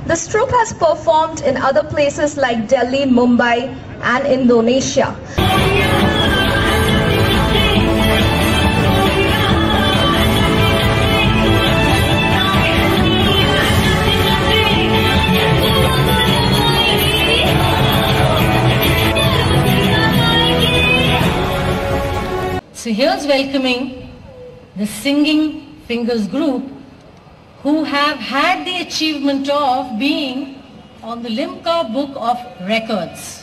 This troupe has performed in other places like Delhi, Mumbai and Indonesia. So here's welcoming the Singing Fingers group, who have had the achievement of being on the Limca Book of Records.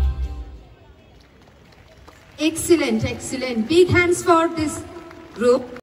Excellent, excellent. Big hands for this group.